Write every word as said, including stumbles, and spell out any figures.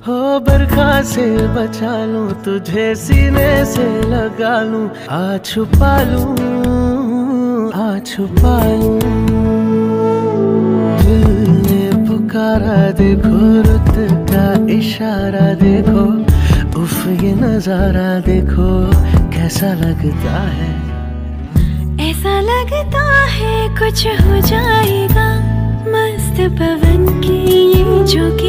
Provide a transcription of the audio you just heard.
हो बरखा से बचा लूं, तुझे सीने से लगा लूं, आ छुपा लूं, आ छुपा लूं। दिल ने पुकारा देखो, रुत का इशारा देखो, उफ ये नजारा देखो कैसा लगता है। ऐसा लगता है कुछ हो जाएगा, मस्त पवन की ये झोंके